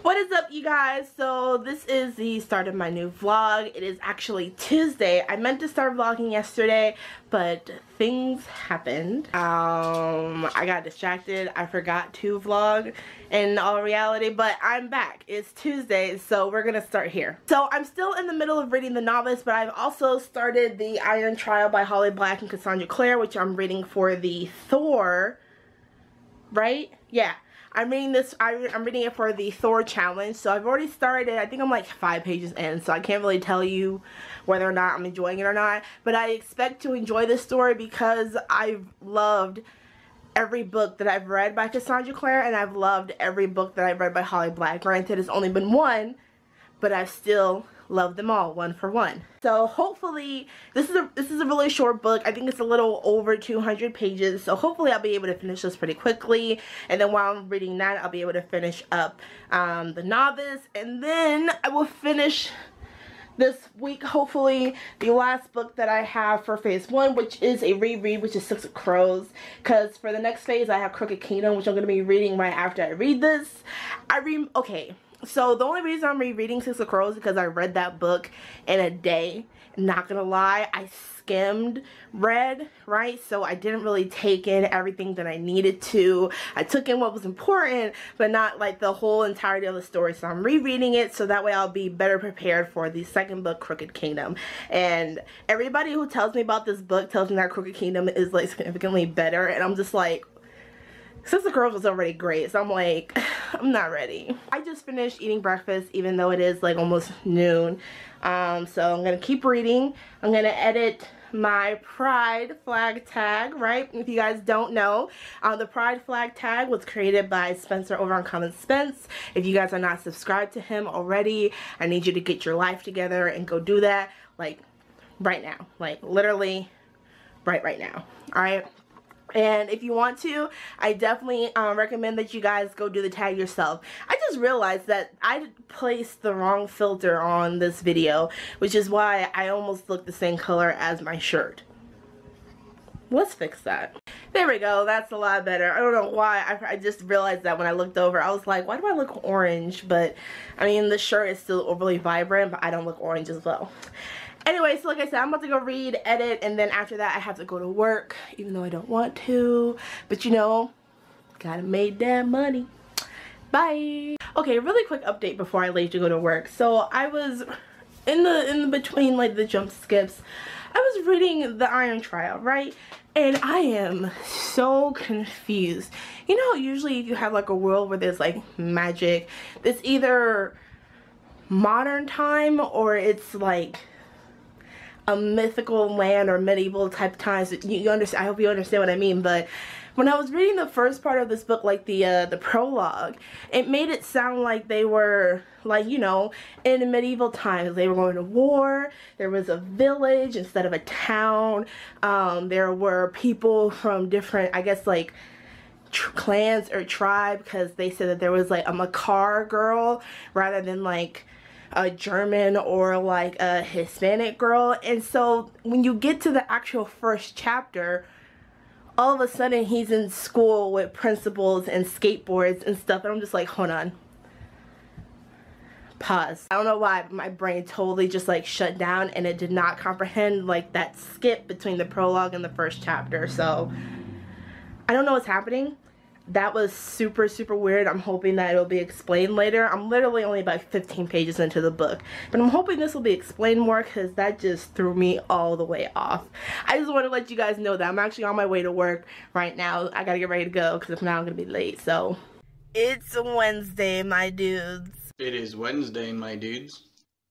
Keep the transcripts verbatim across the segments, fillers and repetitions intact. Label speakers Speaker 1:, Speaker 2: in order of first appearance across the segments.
Speaker 1: What is up, you guys? So this is the start of my new vlog. It is actually Tuesday. I meant to start vlogging yesterday, but things happened. Um, I got distracted. I forgot to vlog in all reality, but I'm back. It's Tuesday, so we're gonna start here. So I'm still in the middle of reading The Novice, but I've also started The Iron Trial by Holly Black and Cassandra Clare, which I'm reading for the Thor, right? Yeah. I'm reading this, I'm reading it for the Thor challenge, so I've already started. I think I'm like five pages in, so I can't really tell you whether or not I'm enjoying it or not, but I expect to enjoy this story because I've loved every book that I've read by Cassandra Clare, and I've loved every book that I've read by Holly Black. Granted, it's only been one, but I've still loved them all, one for one. So hopefully, this is a this is a really short book. I think it's a little over two hundred pages, so hopefully I'll be able to finish this pretty quickly. And then while I'm reading that, I'll be able to finish up um, The Novice, and then I will finish this week, hopefully, the last book that I have for phase one, which is a reread, which is Six of Crows. Because for the next phase, I have Crooked Kingdom, which I'm going to be reading right after I read this. I read, okay. So the only reason I'm rereading Six of Crows is because I read that book in a day. Not gonna lie, I skimmed read, right? So I didn't really take in everything that I needed to. I took in what was important, but not like the whole entirety of the story. So I'm rereading it so that way I'll be better prepared for the second book, Crooked Kingdom. And everybody who tells me about this book tells me that Crooked Kingdom is like significantly better, and I'm just like, Six of Crows was already great, so I'm like, I'm not ready. I just finished eating breakfast, even though it is like almost noon. Um, so I'm gonna keep reading. I'm gonna edit my Pride flag tag, right? If you guys don't know, uh, the Pride flag tag was created by Spencer over on Common Spence. If you guys are not subscribed to him already, I need you to get your life together and go do that, like right now, like literally right right now. All right. And if you want to, I definitely um, recommend that you guys go do the tag yourself. I just realized that I placed the wrong filter on this video, which is why I almost look the same color as my shirt. Let's fix that. There we go. That's a lot better. I don't know why. I, I just realized that when I looked over. I was like, why do I look orange? But, I mean, the shirt is still overly vibrant, but I don't look orange as well. Anyway, so like I said, I'm about to go read, edit, and then after that I have to go to work, even though I don't want to. But you know, gotta make that money. Bye. Okay, really quick update before I leave to go to work. So I was in the in between like the jump skips. I was reading The Iron Trial, right? And I am so confused. You know, usually if you have like a world where there's like magic, it's either modern time or it's like a mythical land or medieval type times. You, you understand? I hope you understand what I mean. But when I was reading the first part of this book, like the uh, the prologue, it made it sound like they were like, you know, in medieval times. They were going to war. There was a village instead of a town. Um, there were people from different, I guess, like tr clans or tribe, because they said that there was like a Makar girl rather than like a German or like a Hispanic girl. And so when you get to the actual first chapter, all of a sudden he's in school with principals and skateboards and stuff, and I'm just like, hold on, pause. I don't know why my brain totally just like shut down, and it did not comprehend like that skip between the prologue and the first chapter. So I don't know what's happening. That was super, super weird. I'm hoping that it'll be explained later. I'm literally only about fifteen pages into the book, but I'm hoping this will be explained more, because that just threw me all the way off. I just want to let you guys know that I'm actually on my way to work right now. I gotta get ready to go, because if not, I'm gonna be late. So it's Wednesday, my dudes.
Speaker 2: It is Wednesday, my dudes.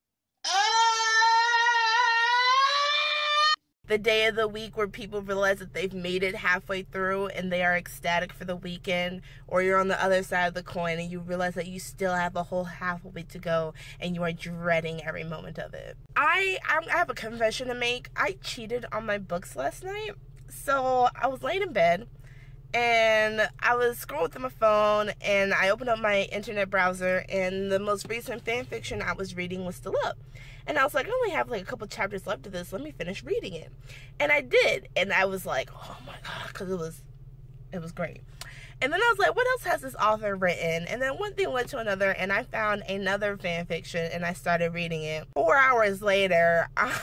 Speaker 1: The day of the week where people realize that they've made it halfway through and they are ecstatic for the weekend, or you're on the other side of the coin and you realize that you still have a whole half a week to go and you are dreading every moment of it. I, I have a confession to make. I cheated on my books last night. So I was laying in bed and I was scrolling through my phone, and I opened up my internet browser, and the most recent fan fiction I was reading was still up. And I was like, I only have like a couple chapters left of this, let me finish reading it. And I did, and I was like, oh my god, because it was it was great. And then I was like, what else has this author written? And then one thing led to another, and I found another fan fiction, and I started reading it. Four hours later,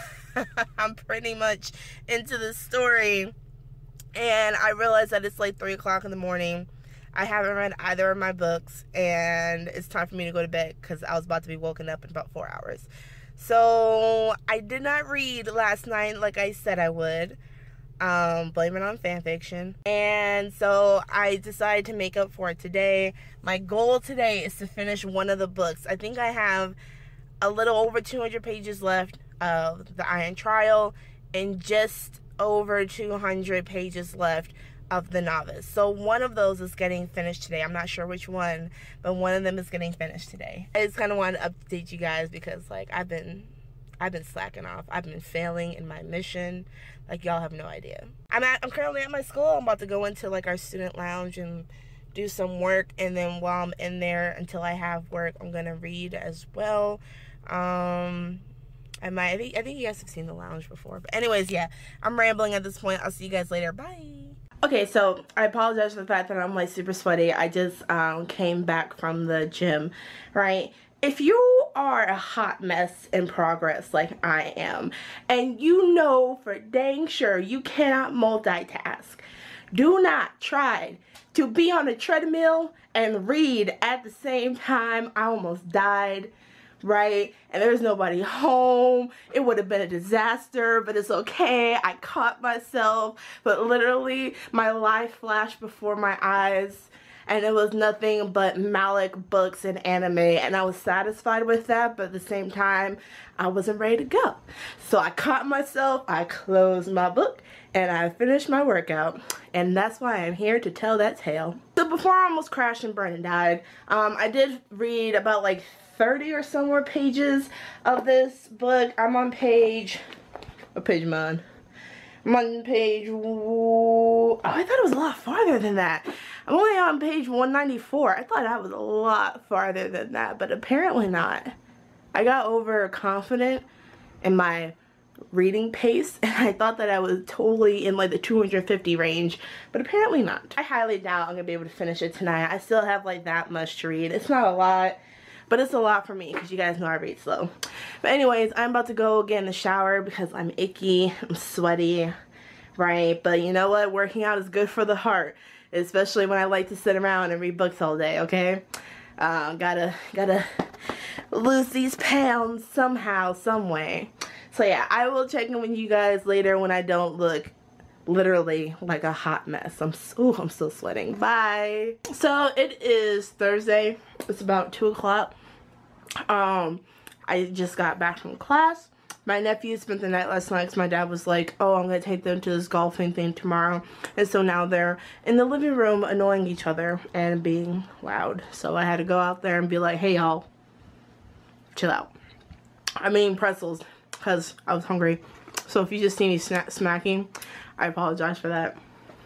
Speaker 1: I'm pretty much into the story, and I realized that it's like three o'clock in the morning. I haven't read either of my books, and it's time for me to go to bed because I was about to be woken up in about four hours. So I did not read last night like I said I would. Um, blame it on fan fiction. And so I decided to make up for it today. My goal today is to finish one of the books. I think I have a little over two hundred pages left of The Iron Trial and just over two hundred pages left of The Novice. So one of those is getting finished today. I'm not sure which one, but one of them is getting finished today. I just kind of want to update you guys because like I've been I've been slacking off. I've been failing in my mission. Like y'all have no idea. I'm at I'm currently at my school. I'm about to go into like our student lounge and do some work, and then while I'm in there until I have work, I'm gonna read as well. Um I might I think I think you guys have seen the lounge before. But anyways, yeah, I'm rambling at this point. I'll see you guys later. Bye. Okay, so I apologize for the fact that I'm like super sweaty. I just um, came back from the gym, right? If you are a hot mess in progress like I am, and you know for dang sure you cannot multitask, do not try to be on a treadmill and read at the same time. I almost died. Right? And there's nobody home. It would have been a disaster, but it's okay. I caught myself, but literally my life flashed before my eyes, and it was nothing but Malik books and anime, and I was satisfied with that, but at the same time, I wasn't ready to go. So I caught myself, I closed my book, and I finished my workout, and that's why I'm here to tell that tale. So before I almost crashed and burned and died, um, I did read about like thirty or so more pages of this book. I'm on page, what page am I on? I'm on page, oh, I thought it was a lot farther than that. I'm only on page one ninety-four. I thought that was a lot farther than that, but apparently not. I got overconfident in my reading pace, and I thought that I was totally in like the two hundred fifty range, but apparently not. I highly doubt I'm gonna be able to finish it tonight. I still have like that much to read. It's not a lot, but it's a lot for me because you guys know I read slow. But anyways, I'm about to go get in the shower because I'm icky, I'm sweaty, right? But you know what? Working out is good for the heart, especially when I like to sit around and read books all day, okay? Uh, gotta, gotta lose these pounds somehow, some way. So yeah, I will check in with you guys later when I don't look literally like a hot mess. I'm so, I'm still sweating. Bye. So it is Thursday. It's about two o'clock. Um, I just got back from class. My nephew spent the night last night because my dad was like, oh, I'm going to take them to this golfing thing tomorrow. And so now they're in the living room annoying each other and being loud. So I had to go out there and be like, hey, y'all, chill out. I'm eating pretzels because I was hungry. So if you just see me sna smacking, I apologize for that.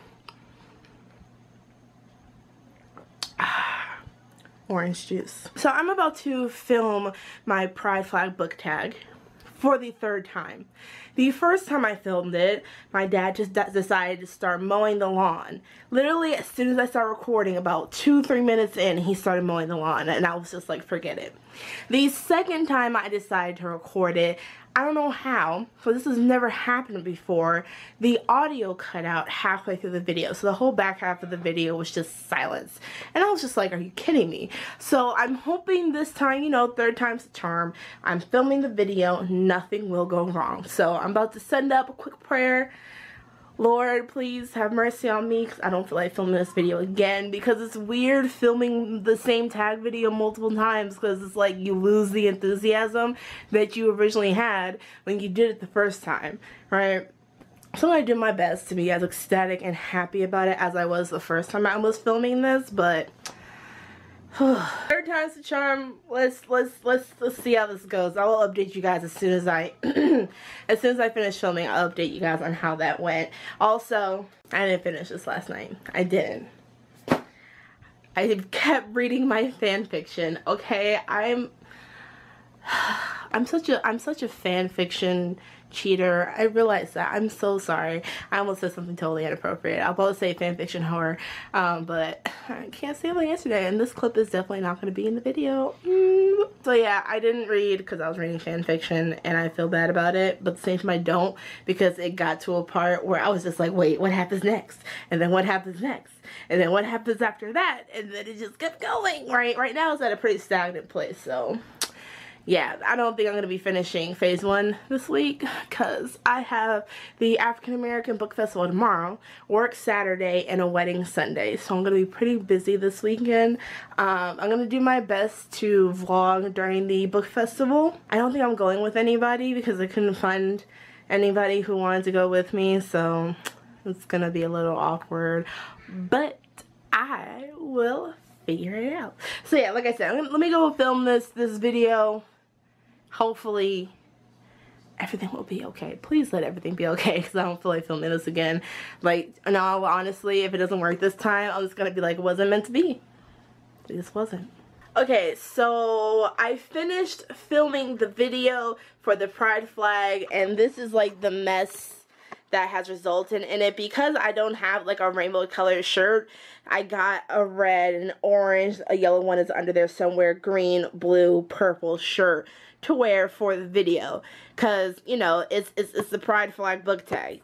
Speaker 1: Orange juice. So I'm about to film my Pride Flag book tag for the third time. The first time I filmed it, my dad just decided to start mowing the lawn. Literally, as soon as I started recording, about two, three minutes in, he started mowing the lawn, and I was just like, forget it. The second time I decided to record it, I don't know how, but this has never happened before, the audio cut out halfway through the video. So the whole back half of the video was just silence. And I was just like, are you kidding me? So I'm hoping this time, you know, third time's the charm. I'm filming the video, nothing will go wrong. So I'm about to send up a quick prayer. Lord, please have mercy on me because I don't feel like filming this video again, because it's weird filming the same tag video multiple times because it's like you lose the enthusiasm that you originally had when you did it the first time, right? So I did my best to be as ecstatic and happy about it as I was the first time I was filming this, but third time's the charm. Let's let's let's let's see how this goes. I will update you guys as soon as I as soon as I finish filming. I'll update you guys on how that went. Also, I didn't finish this last night. I didn't. I kept reading my fan fiction. Okay, I'm I'm such a I'm such a fan fiction cheater. I realize that. I'm so sorry. I almost said something totally inappropriate. I'll both say fanfiction horror, um, but I can't say like yesterday, and this clip is definitely not going to be in the video. Mm. So yeah, I didn't read because I was reading fanfiction, and I feel bad about it, but at the same time I don't, because it got to a part where I was just like, wait, what happens next? And then what happens next? And then what happens after that? And then it just kept going, right? Right now it's at a pretty stagnant place, so yeah, I don't think I'm going to be finishing phase one this week because I have the African American Book Festival tomorrow, work Saturday, and a wedding Sunday. So I'm going to be pretty busy this weekend. Um, I'm going to do my best to vlog during the book festival. I don't think I'm going with anybody because I couldn't find anybody who wanted to go with me. So it's going to be a little awkward. But I will figure it out. So yeah, like I said, let me go film this, this video. Hopefully everything will be okay. Please let everything be okay, because I don't feel like filming this again. Like, no, honestly, if it doesn't work this time, I'm just gonna be like, it wasn't meant to be. It just wasn't. Okay, so I finished filming the video for the pride flag, and this is like the mess that has resulted in it. Because I don't have like a rainbow colored shirt, I got a red and orange, a yellow one is under there somewhere, green, blue, purple shirt to wear for the video, because you know it's, it's it's the pride flag book tag.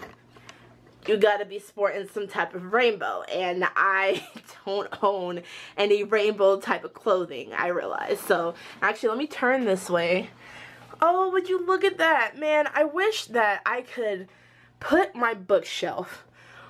Speaker 1: You gotta be sporting some type of rainbow, and I don't own any rainbow type of clothing, I realize. So actually, let me turn this way. Oh, would you look at that, man? I wish that I could put my bookshelf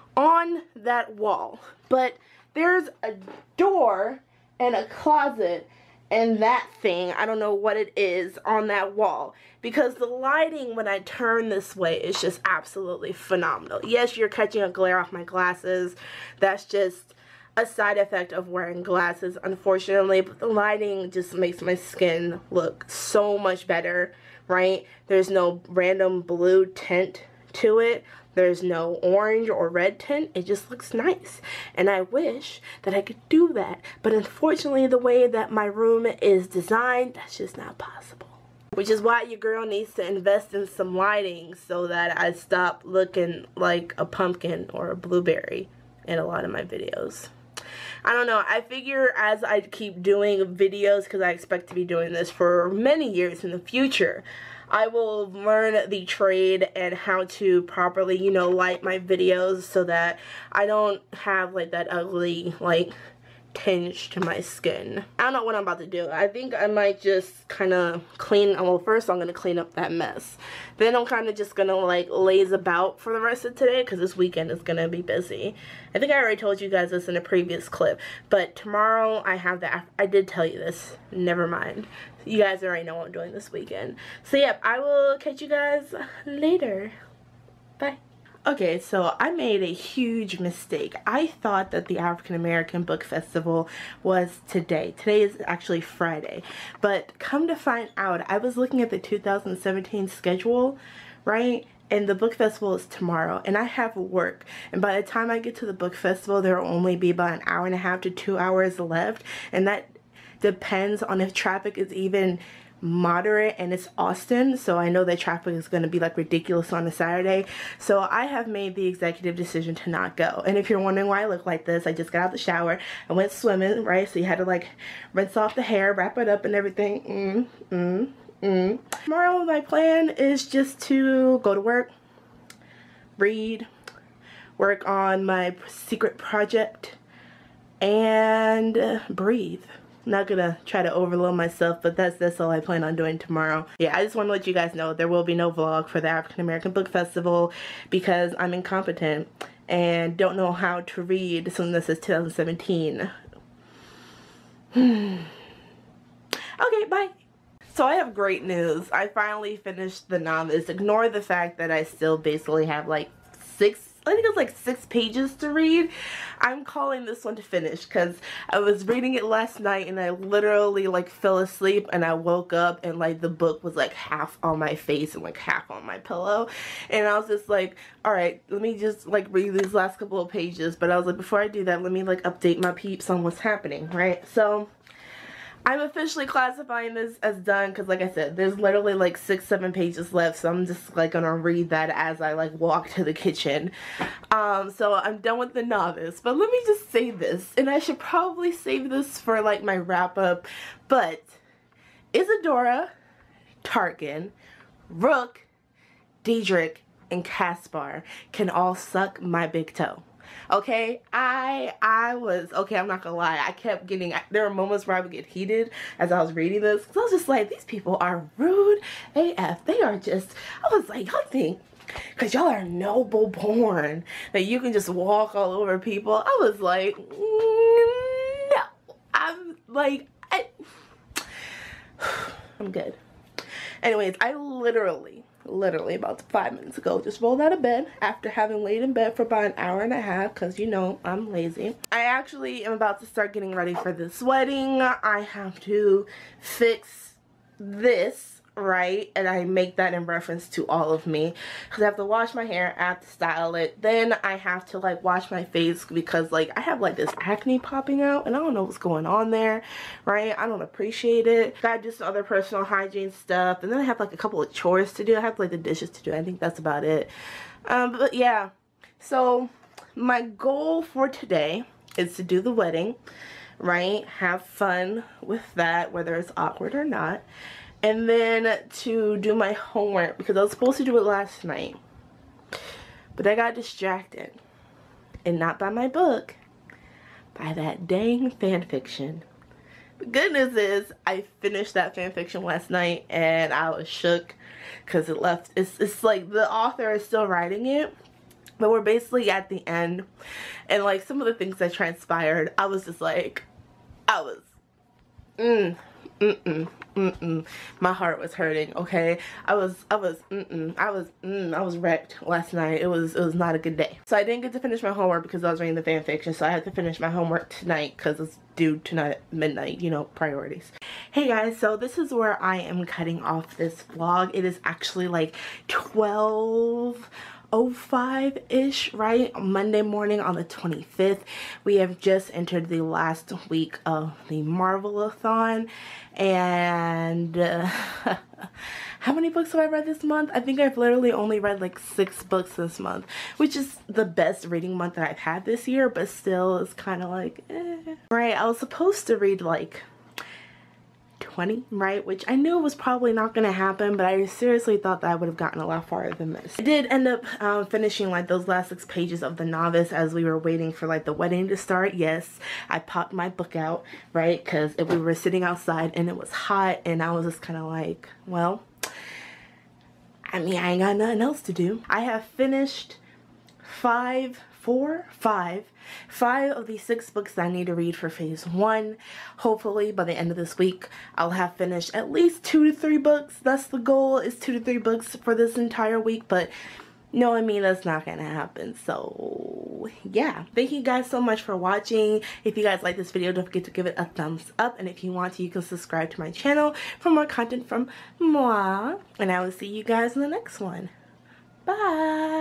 Speaker 1: on that wall, but there's a door and a closet and that thing, I don't know what it is, on that wall, because the lighting when I turn this way is just absolutely phenomenal. Yes, you're catching a glare off my glasses. That's just a side effect of wearing glasses, unfortunately, but the lighting just makes my skin look so much better, right? There's no random blue tint to it. There's no orange or red tint. It just looks nice. And I wish that I could do that. But unfortunately, the way that my room is designed, that's just not possible. Which is why your girl needs to invest in some lighting so that I stop looking like a pumpkin or a blueberry in a lot of my videos. I don't know. I figure as I keep doing videos, because I expect to be doing this for many years in the future, I will learn the trade and how to properly, you know, light my videos so that I don't have like that ugly, like, tinge to my skin. I don't know what I'm about to do. I think I might just kind of clean, well, first I'm going to clean up that mess. Then I'm kind of just going to like laze about for the rest of today, because this weekend is going to be busy. I think I already told you guys this in a previous clip, but tomorrow I have the, I did tell you this, never mind. You guys already know what I'm doing this weekend. So yep, I will catch you guys later. Bye. Okay, so I made a huge mistake. I thought that the African American Book Festival was today. Today is actually Friday. But come to find out, I was looking at the two thousand seventeen schedule, right? And the book festival is tomorrow, and I have work. And by the time I get to the book festival, there will only be about an hour and a half to two hours left. And that depends on if traffic is even moderate, and it's Austin, so I know that traffic is going to be like ridiculous on a Saturday. So I have made the executive decision to not go. And if you're wondering why I look like this, I just got out the shower, I went swimming, right? So you had to like rinse off the hair, wrap it up and everything. Mm, mm, mm. Tomorrow my plan is just to go to work, read, work on my secret project, and breathe. Not gonna try to overload myself, but that's that's all I plan on doing tomorrow. Yeah, I just want to let you guys know there will be no vlog for the African American Book Festival because I'm incompetent and don't know how to read since this is two thousand seventeen. Okay, bye. So I have great news. I finally finished the novel. Ignore the fact that I still basically have like six I think it's like six pages to read. I'm calling this one to finish because I was reading it last night and I literally like fell asleep, and I woke up and like the book was like half on my face and like half on my pillow, and I was just like, all right, let me just like read these last couple of pages. But I was like, before I do that, let me like update my peeps on what's happening, right? So I'm officially classifying this as done because, like I said, there's literally like six, seven pages left. So I'm just like gonna read that as I like walk to the kitchen. Um, so I'm done with The Novice. But let me just say this, and I should probably save this for like my wrap up. But Isadora, Tarkin, Rook, Diedrich, and Caspar can all suck my big toe. Okay, I I was okay. I'm not gonna lie. I kept getting. There were moments where I would get heated as I was reading this. Cause I was just like, these people are rude A F. They are just. I was like, y'all think, cause y'all are noble born that you can just walk all over people. I was like, no. I'm like, I, I'm good. Anyways, I literally. literally about five minutes ago just rolled out of bed after having laid in bed for about an hour and a half because, you know, I'm lazy. I actually am about to start getting ready for this wedding. I have to fix this, right? And I make that in reference to all of me because I have to wash my hair, I have to style it, then I have to like wash my face because like I have like this acne popping out and I don't know what's going on there, right? I don't appreciate it. Gotta do some other personal hygiene stuff, and then I have like a couple of chores to do. I have like the dishes to do. I think that's about it. Um, but yeah, so my goal for today is to do the wedding, right? Have fun with that, whether it's awkward or not. And then to do my homework because I was supposed to do it last night. But I got distracted. And not by my book. By that dang fan fiction. The good news is I finished that fan fiction last night and I was shook because it left. It's, it's like the author is still writing it. But we're basically at the end. And like some of the things that transpired, I was just like, I was, mm, mm-mm. Mm-mm. My heart was hurting, okay? I was, I was, mm-mm. I was, mm, I was wrecked last night. It was, it was not a good day. So I didn't get to finish my homework because I was reading the fan fiction. So I had to finish my homework tonight because it's due tonight at midnight, you know, priorities. Hey guys, so this is where I am cutting off this vlog. It is actually like twelve oh five-ish, right? Monday morning on the twenty-fifth. We have just entered the last week of the Marvel-a-thon. And uh, how many books have I read this month? I think I've literally only read like six books this month, which is the best reading month that I've had this year, but still it's kind of like, eh. Right, I was supposed to read like twenty, right, which I knew was probably not gonna happen, but I seriously thought that I would have gotten a lot farther than this. I did end up um, finishing like those last six pages of The Novice as we were waiting for like the wedding to start. Yes, I popped my book out, right, because we were sitting outside and it was hot and I was just kind of like, well, I mean, I ain't got nothing else to do. I have finished five Four, five, five of the six books that I need to read for phase one. Hopefully by the end of this week, I'll have finished at least two to three books. That's the goal, is two to three books for this entire week, but no, I mean, that's not gonna happen. So yeah, thank you guys so much for watching. If you guys like this video, don't forget to give it a thumbs up, and if you want to, you can subscribe to my channel for more content from moi, and I will see you guys in the next one. Bye.